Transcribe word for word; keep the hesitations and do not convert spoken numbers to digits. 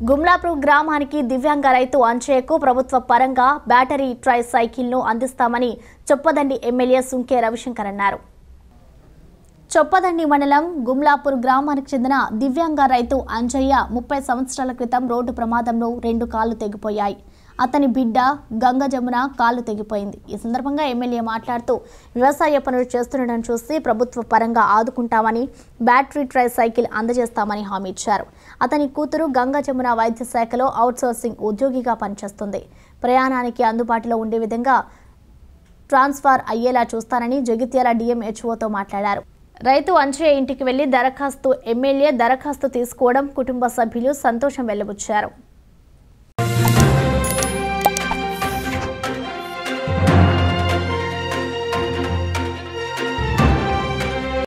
గుమ్లాపూర్ గ్రామానికి దివ్యాంగ రైతు అంచయ్యకు ప్రభుత్వ పరంగా బ్యాటరీ ట్రై సైకిల్ను అందిస్తామని చొప్పదండి ఎమ్మెల్యే సుంకే రవిశంకర్ అన్నారు. చొప్పదండి మండలం గుమ్లాపూర్ గ్రామానికి చెందిన దివ్యాంగ రైతు అంజయ్య ముప్పై సంవత్సరాల క్రితం రోడ్డు ప్రమాదంలో రెండు కాళ్లు తెగిపోయాయి. అతని బిడ్డ గంగ జమున కాళ్లు తెగిపోయింది. ఈ సందర్భంగా ఎమ్మెల్యే మాట్లాడుతూ వ్యవసాయ పనులు చేస్తుండడం చూసి ప్రభుత్వ పరంగా ఆదుకుంటామని, బ్యాటరీ ట్రై సైకిల్ అందజేస్తామని హామీ ఇచ్చారు. అతని కూతురు గంగ జమున వైద్య శాఖలో అవుట్సోర్సింగ్ ఉద్యోగిగా పనిచేస్తుంది. ప్రయాణానికి అందుబాటులో ఉండే విధంగా ట్రాన్స్ఫర్ అయ్యేలా చూస్తానని జగిత్యాల డిఎంహెచ్ఓతో మాట్లాడారు. రైతు అంజయ్య ఇంటికి వెళ్లి దరఖాస్తు ఎమ్మెల్యే దరఖాస్తు తీసుకోవడం కుటుంబ సభ్యులు సంతోషం వెల్లబుచ్చారు.